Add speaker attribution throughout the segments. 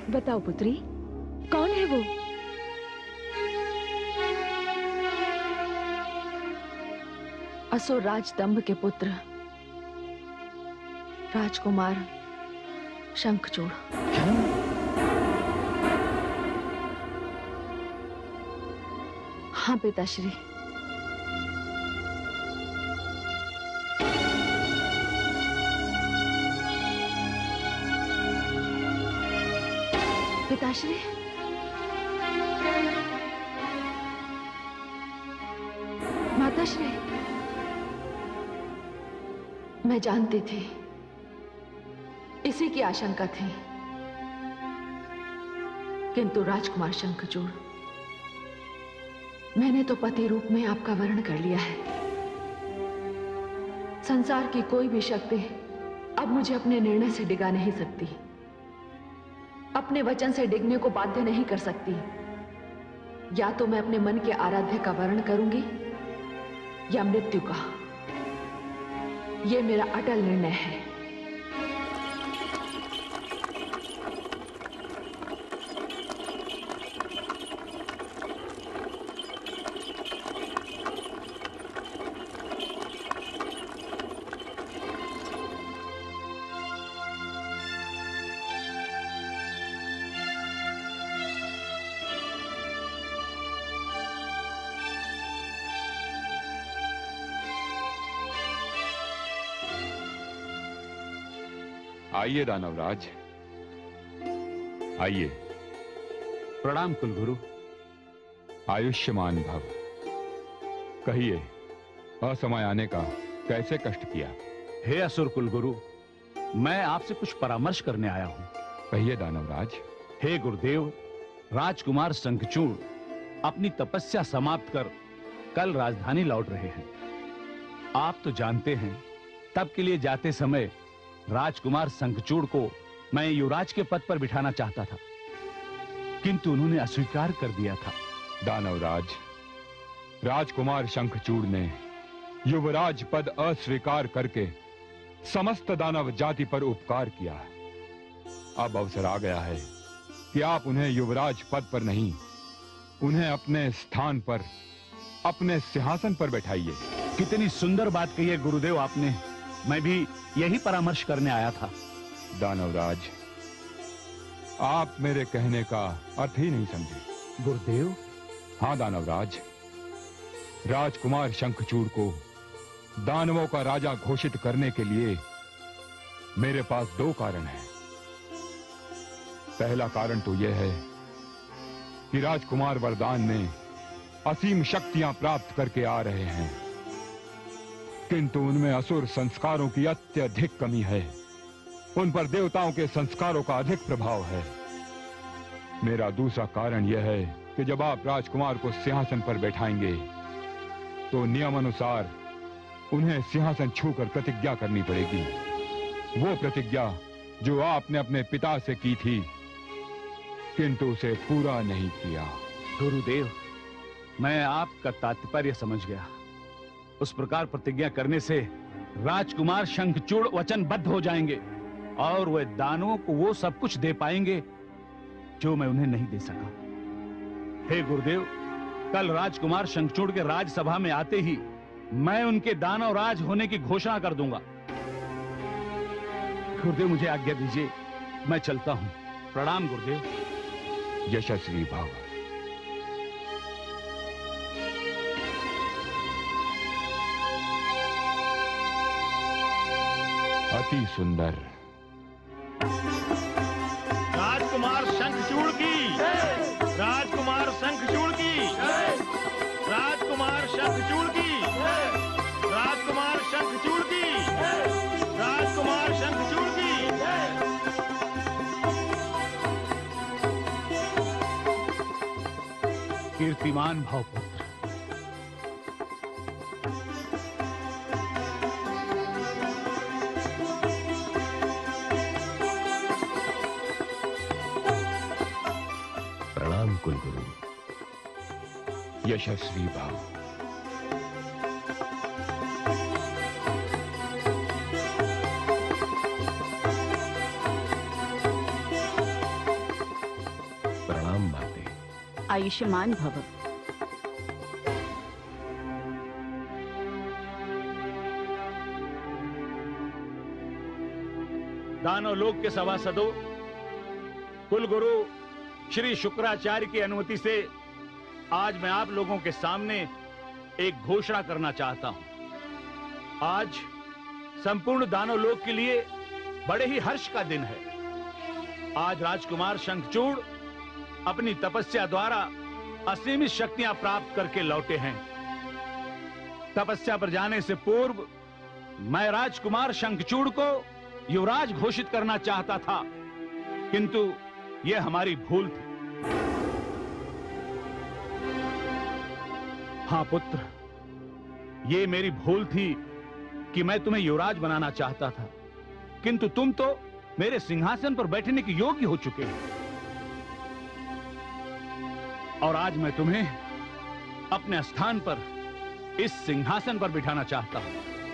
Speaker 1: बताओ पुत्री, कौन है वो?
Speaker 2: असुर राज दंभ के पुत्र राजकुमार शंखचूड़। हाँ पिताश्री। पिताश्री, माताश्री, मैं जानती थी, इसी की आशंका थी, किंतु राजकुमार शंखचूड़, मैंने तो पति रूप में आपका वर्ण कर लिया है। संसार की कोई भी शक्ति अब मुझे अपने निर्णय से डिगा नहीं सकती, अपने वचन से डिगने को बाध्य नहीं कर सकती। या तो मैं अपने मन के आराध्य का वर्ण करूंगी या मृत्यु का। यह मेरा अटल निर्णय है।
Speaker 3: आइए दानवराज, आइए।
Speaker 4: प्रणाम कुलगुरु।
Speaker 3: आयुष्मान भव। कहिए, असमय आने का कैसे कष्ट किया?
Speaker 4: हे असुर कुलगुरु, मैं आपसे कुछ परामर्श करने आया हूं।
Speaker 3: कहिए दानवराज।
Speaker 4: हे गुरुदेव, राजकुमार शंखचूड़ अपनी तपस्या समाप्त कर कल राजधानी लौट रहे हैं। आप तो जानते हैं, तब के लिए जाते समय राजकुमार शंखचूड़ को मैं युवराज के पद पर बिठाना चाहता था, किंतु उन्होंने अस्वीकार कर दिया था।
Speaker 3: दानवराज, राजकुमार शंखचूड़ ने युवराज पद अस्वीकार करके समस्त दानव जाति पर उपकार किया। अब अवसर आ गया है कि आप उन्हें युवराज पद पर नहीं, उन्हें अपने स्थान पर, अपने सिंहासन पर बैठाइए।
Speaker 4: कितनी सुंदर बात कही है गुरुदेव आपने। मैं भी यही परामर्श करने आया था।
Speaker 3: दानवराज, आप मेरे कहने का अर्थ ही नहीं समझे।
Speaker 4: गुरुदेव?
Speaker 3: हाँ दानवराज, राजकुमार शंखचूड़ को दानवों का राजा घोषित करने के लिए मेरे पास दो कारण हैं। पहला कारण तो यह है कि राजकुमार वरदान में असीम शक्तियां प्राप्त करके आ रहे हैं, किंतु उनमें असुर संस्कारों की अत्यधिक कमी है। उन पर देवताओं के संस्कारों का अधिक प्रभाव है। मेरा दूसरा कारण यह है कि जब आप राजकुमार को सिंहासन पर बैठाएंगे तो नियम अनुसार उन्हें सिंहासन छूकर प्रतिज्ञा करनी पड़ेगी। वो प्रतिज्ञा जो आपने अपने पिता से की थी, किंतु उसे पूरा नहीं किया।
Speaker 4: गुरुदेव, मैं आपका तात्पर्य समझ गया। उस प्रकार प्रतिज्ञा करने से राजकुमार शंखचूड़ वचनबद्ध हो जाएंगे और वे दानवों को वो सब कुछ दे पाएंगे जो मैं उन्हें नहीं दे सका। हे गुरुदेव, कल राजकुमार शंखचूड़ के राजसभा में आते ही मैं उनके दानव राज होने की घोषणा कर दूंगा। गुरुदेव, मुझे आज्ञा दीजिए, मैं चलता हूं। प्रणाम गुरुदेव।
Speaker 3: यशस्वी भव। अति सुंदर।
Speaker 5: राजकुमार शंखचूड़ की, राजकुमार शंखचूड़ की, राजकुमार शंखचूड़ की, राजकुमार शंखचूड़ की, राजकुमार शंखचूड़ की।
Speaker 4: कीर्तिमान भव पुत्र।
Speaker 6: प्रणाम कुलगुरु।
Speaker 3: यशस्वी भव।
Speaker 6: आयुष्मान भव।
Speaker 4: दानव लोक के सभासदों, कुलगुरु श्री शुक्राचार्य की अनुमति से आज मैं आप लोगों के सामने एक घोषणा करना चाहता हूं। आज संपूर्ण दानव लोक के लिए बड़े ही हर्ष का दिन है। आज राजकुमार शंखचूड़ अपनी तपस्या द्वारा असीमित शक्तियां प्राप्त करके लौटे हैं। तपस्या पर जाने से पूर्व मैं राजकुमार शंखचूड़ को युवराज घोषित करना चाहता था, किंतु यह हमारी भूल थी। हाँ पुत्र, यह मेरी भूल थी कि मैं तुम्हें युवराज बनाना चाहता था, किंतु तुम तो मेरे सिंहासन पर बैठने के योग्य हो चुके हो। और आज मैं तुम्हें अपने स्थान पर इस सिंहासन पर बिठाना चाहता हूं।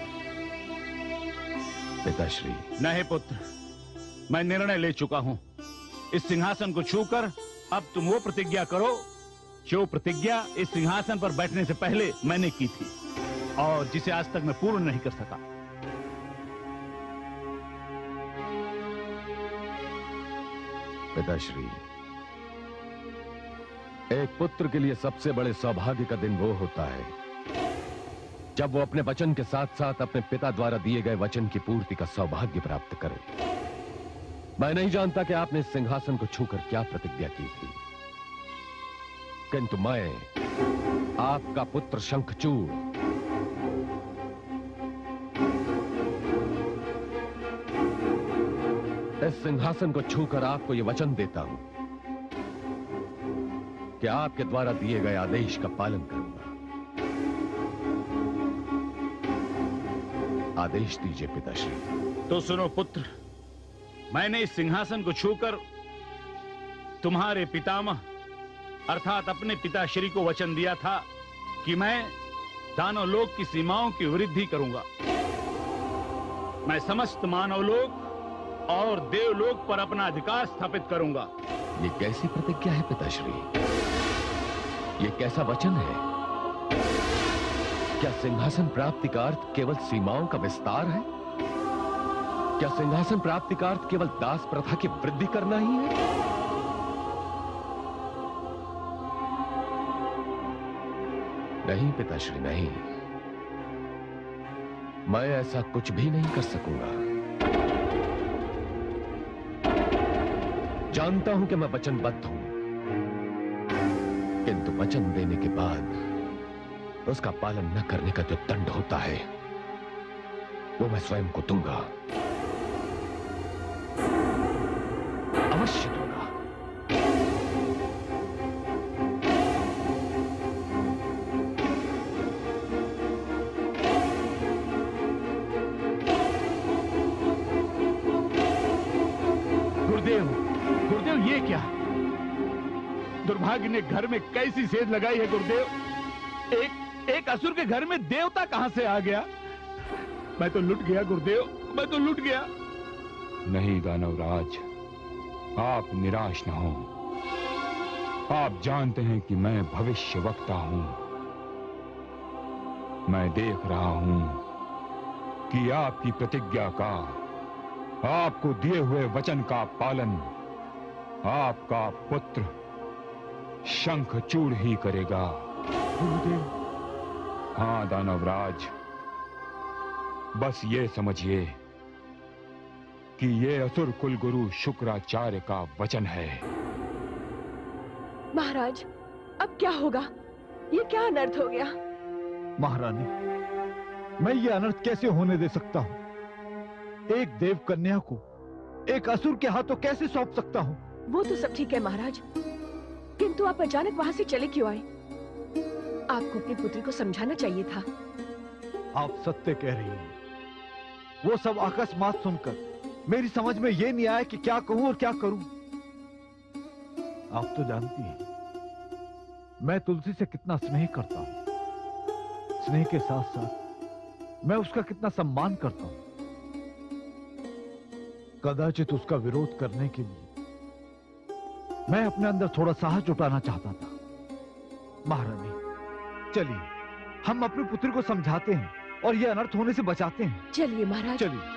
Speaker 7: पिताश्री।
Speaker 4: नहीं पुत्र, मैं निर्णय ले चुका हूं। इस सिंहासन को छूकर अब तुम वो प्रतिज्ञा करो जो प्रतिज्ञा इस सिंहासन पर बैठने से पहले मैंने की थी और जिसे आज तक मैं पूर्ण नहीं कर सका।
Speaker 7: पिताश्री, एक पुत्र के लिए सबसे बड़े सौभाग्य का दिन वो होता है जब वो अपने वचन के साथ साथ अपने पिता द्वारा दिए गए वचन की पूर्ति का सौभाग्य प्राप्त करे। मैं नहीं जानता कि आपने इस सिंहासन को छूकर क्या प्रतिज्ञा की थी, किंतु मैं आपका पुत्र शंखचूड़ इस सिंहासन को छूकर आपको यह वचन देता हूं कि आपके द्वारा दिए गए आदेश का पालन करूंगा। आदेश दीजिए पिताश्री।
Speaker 4: तो सुनो पुत्र, मैंने इस सिंहासन को छूकर तुम्हारे पितामह अर्थात अपने पिताश्री को वचन दिया था कि मैं दानव लोक की सीमाओं की वृद्धि करूंगा। मैं समस्त मानव लोक और देवलोक पर अपना अधिकार स्थापित करूंगा।
Speaker 7: ये कैसी प्रतिज्ञा है पिताश्री? ये कैसा वचन है? क्या सिंहासन प्राप्ति का अर्थ केवल सीमाओं का विस्तार है? क्या सिंहासन प्राप्ति का अर्थ केवल दास प्रथा की वृद्धि करना ही है? नहीं पिताश्री, नहीं। मैं ऐसा कुछ भी नहीं कर सकूंगा। जानता हूं कि मैं वचनबद्ध हूं, किंतु वचन देने के बाद उसका पालन न करने का जो दंड होता है वो मैं स्वयं को दूंगा, अवश्य दूंगा।
Speaker 4: गुरुदेव, गुरुदेव ये क्या? दुर्भाग्य ने घर में कैसी सेध लगाई है गुरुदेव। एक असुर के घर में देवता कहां से आ गया? मैं तो लुट गया गुरुदेव, मैं तो लुट गया।
Speaker 3: नहीं दानवराज, आप निराश न हो। आप जानते हैं कि मैं भविष्यवक्ता हूं। मैं देख रहा हूं कि आपकी प्रतिज्ञा का, आपको दिए हुए वचन का पालन आपका पुत्र शंखचूड़ ही करेगा।
Speaker 4: गुरुदेव।
Speaker 3: हाँ दानवराज, बस ये समझिए कि ये असुर कुलगुरु शुक्राचार्य का वचन है।
Speaker 1: महाराज, अब क्या होगा? ये क्या अनर्थ हो गया?
Speaker 8: महारानी, मैं ये अनर्थ कैसे होने दे सकता हूं? एक देव कन्या को एक असुर के हाथों कैसे सौंप सकता हूं?
Speaker 1: वो तो सब ठीक है महाराज, किंतु आप अचानक वहां से चले क्यों आए? आपको अपनी पुत्री को समझाना चाहिए था।
Speaker 8: आप सत्य कह रही हैं। वो सब अकस्मात सुनकर मेरी समझ में ये नहीं आया कि क्या कहूं और क्या करूं। आप तो जानती हैं मैं तुलसी से कितना स्नेह करता हूं। स्नेह के साथ साथ मैं उसका कितना सम्मान करता हूं। कदाचित उसका विरोध करने के लिए मैं अपने अंदर थोड़ा साहस जुटाना चाहता था, महारानी, चलिए हम अपने पुत्र को समझाते हैं और ये अनर्थ होने से बचाते हैं।
Speaker 1: चलिए महाराज।
Speaker 8: चलिए।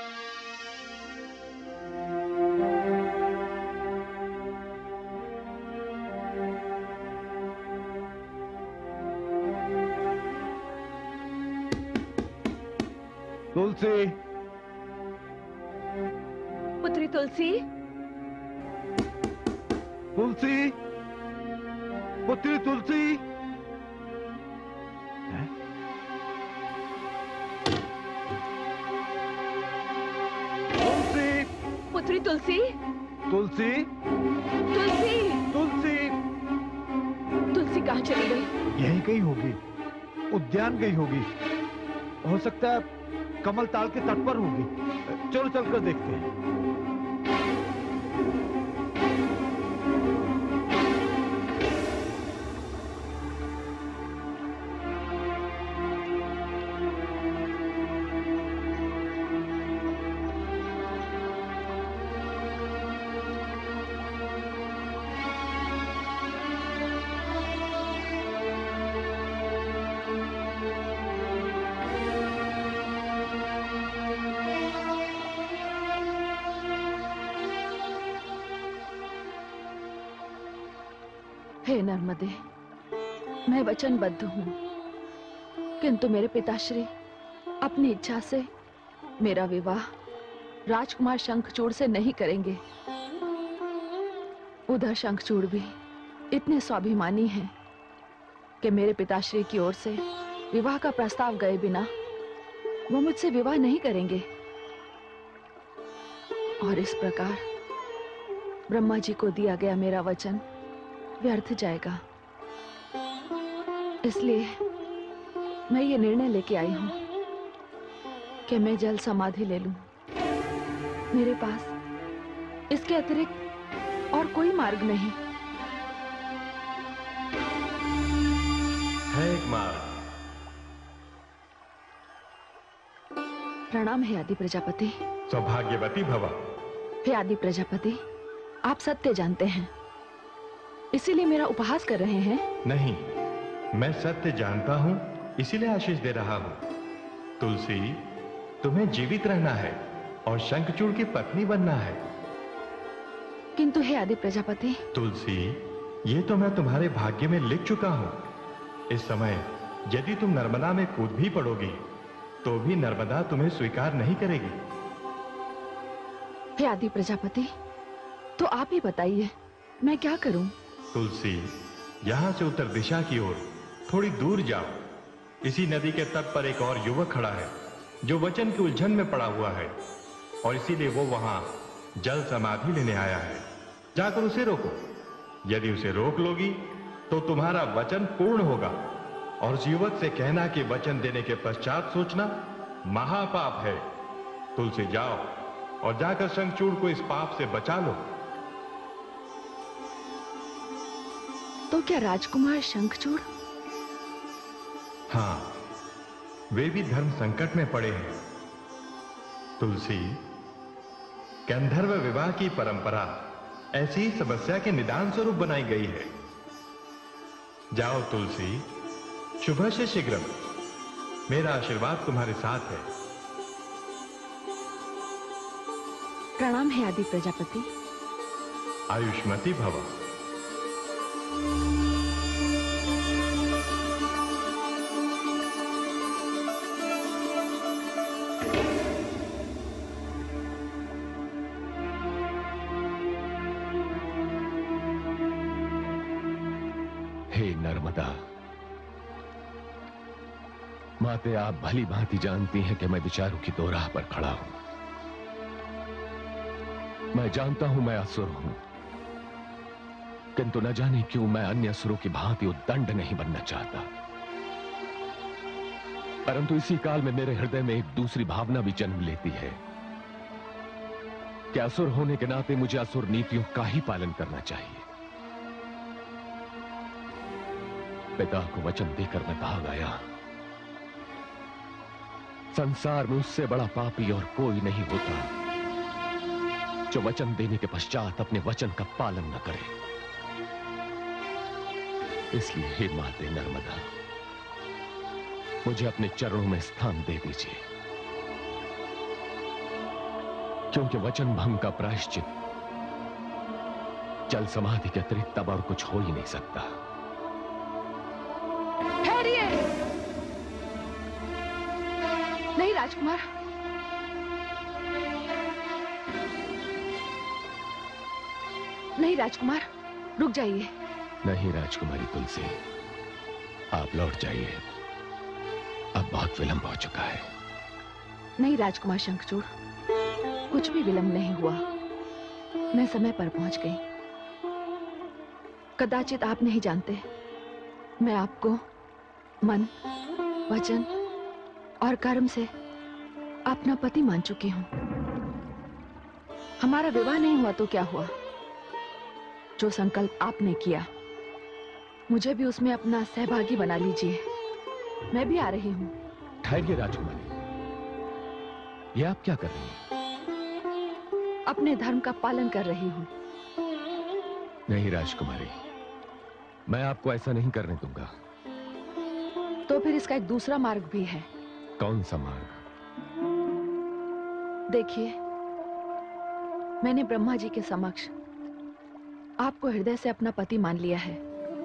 Speaker 8: तुलसी,
Speaker 1: पुत्री तुलसी,
Speaker 8: तुलसी, पुत्री तुलसी। तुलसी,
Speaker 1: पुत्री तुलसी,
Speaker 8: तुलसी,
Speaker 1: तुलसी,
Speaker 8: तुलसी।
Speaker 1: तुलसी कहाँ चली गई?
Speaker 8: यहीं कहीं होगी, उद्यान गई होगी। हो सकता है कमल ताल के तट पर होगी। चलो चलकर देखते हैं।
Speaker 2: हे नर्मदे, मैं वचनबद्ध हूँ, किंतु मेरे पिताश्री अपनी इच्छा से मेरा विवाह राजकुमार शंखचूड़ से नहीं करेंगे। उधर शंखचूड़ भी इतने स्वाभिमानी हैं कि मेरे पिताश्री की ओर से विवाह का प्रस्ताव गए बिना वो मुझसे विवाह नहीं करेंगे। और इस प्रकार ब्रह्मा जी को दिया गया मेरा वचन व्यर्थ जाएगा। इसलिए मैं ये निर्णय लेके आई हूं कि मैं जल समाधि ले लूं। मेरे पास इसके अतिरिक्त और कोई मार्ग नहीं
Speaker 6: है। एक मार्ग।
Speaker 2: प्रणाम हे आदि प्रजापति।
Speaker 6: सौभाग्यवती भव।
Speaker 2: हे आदि प्रजापति, आप सत्य जानते हैं, इसीलिए मेरा उपहास कर रहे हैं?
Speaker 6: नहीं, मैं सत्य जानता हूं, इसीलिए आशीष दे रहा हूं। तुलसी, तुम्हें जीवित रहना है और शंखचूड़ की पत्नी बनना है।
Speaker 2: किंतु हे आदि प्रजापति।
Speaker 6: तुलसी, ये तो मैं तुम्हारे भाग्य में लिख चुका हूं। इस समय यदि तुम नर्मदा में कूद भी पड़ोगी तो भी नर्मदा तुम्हें स्वीकार नहीं करेगी।
Speaker 2: हे आदि प्रजापति, तो आप ही बताइए मैं क्या करूं?
Speaker 6: तुलसी, यहां से उत्तर दिशा की ओर थोड़ी दूर जाओ। इसी नदी के तट पर एक और युवक खड़ा है जो वचन की उलझन में पड़ा हुआ है और इसीलिए वो वहां जल समाधि लेने आया है। जाकर उसे रोको। यदि उसे रोक लोगी तो तुम्हारा वचन पूर्ण होगा। और उस युवक से कहना कि वचन देने के पश्चात सोचना महापाप है। तुलसी, जाओ और जाकर शंखचूड़ को इस पाप से बचा लो।
Speaker 2: तो क्या राजकुमार शंखचूड़?
Speaker 6: हां, वे भी धर्म संकट में पड़े हैं। तुलसी, गंधर्व विवाह की परंपरा ऐसी ही समस्या के निदान स्वरूप बनाई गई है। जाओ तुलसी, शुभ से शीघ्र। मेरा आशीर्वाद तुम्हारे साथ है।
Speaker 2: प्रणाम है आदि प्रजापति।
Speaker 6: आयुष्मती भव।
Speaker 7: हे नर्मदा माते, आप भली भांति जानती हैं कि मैं विचारों की दोराह पर खड़ा हूं। मैं जानता हूं मैं असुर हूं, किंतु न जाने क्यों मैं अन्य असुरों की भांति उद्दंड नहीं बनना चाहता। परंतु इसी काल में मेरे हृदय में एक दूसरी भावना भी जन्म लेती है कि असुर होने के नाते मुझे असुर नीतियों का ही पालन करना चाहिए। पिता को वचन देकर मैं भाग आया। संसार में उससे बड़ा पापी और कोई नहीं होता जो वचन देने के पश्चात अपने वचन का पालन न करे। इसलिए हे माते नर्मदा, मुझे अपने चरणों में स्थान दे दीजिए, क्योंकि वचन भंग का प्रायश्चित जल समाधि के अतिरिक्त तब और कुछ हो ही नहीं सकता।
Speaker 2: ठहरिए। नहीं राजकुमार, नहीं राजकुमार, रुक जाइए।
Speaker 7: नहीं राजकुमारी तुलसी, आप लौट जाइए, अब बहुत विलंब हो चुका है।
Speaker 2: नहीं राजकुमार शंखचूड़, कुछ भी विलंब नहीं हुआ, मैं समय पर पहुंच गई। कदाचित आप नहीं जानते, मैं आपको मन, वचन और कर्म से अपना पति मान चुकी हूं। हमारा विवाह नहीं हुआ तो क्या हुआ? जो संकल्प आपने किया, मुझे भी उसमें अपना सहभागी बना लीजिए। मैं भी आ रही हूं।
Speaker 7: ठहरिए राजकुमारी, ये आप क्या कर रही हैं?
Speaker 2: अपने धर्म का पालन कर रही हूं।
Speaker 7: नहीं राजकुमारी, मैं आपको ऐसा नहीं करने दूंगा।
Speaker 2: तो फिर इसका एक दूसरा मार्ग भी है।
Speaker 7: कौन सा मार्ग?
Speaker 2: देखिए, मैंने ब्रह्मा जी के समक्ष आपको हृदय से अपना पति मान लिया है,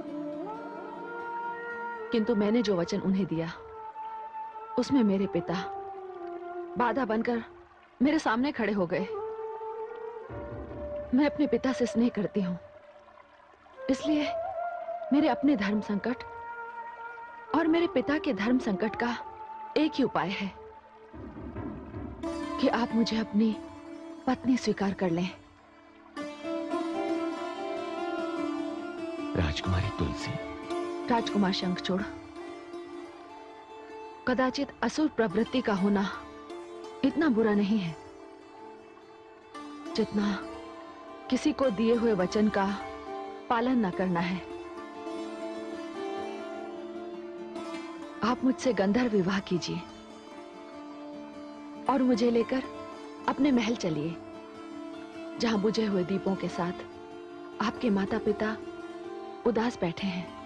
Speaker 2: किंतु मैंने जो वचन उन्हें दिया, उसमें मेरे पिता बाधा बनकर मेरे सामने खड़े हो गए। मैं अपने पिता से स्नेह करती हूं, इसलिए मेरे अपने धर्म संकट और मेरे पिता के धर्म संकट का एक ही उपाय है कि आप मुझे अपनी पत्नी स्वीकार कर लें।
Speaker 7: राजकुमारी तुलसी।
Speaker 2: राजकुमार शंखचूड़, कदाचित असुर प्रवृत्ति का होना इतना बुरा नहीं है जितना किसी को दिए हुए वचन का पालन न करना है। आप मुझसे गंधर्व विवाह कीजिए और मुझे लेकर अपने महल चलिए, जहां बुझे हुए दीपों के साथ आपके माता पिता उदास बैठे हैं।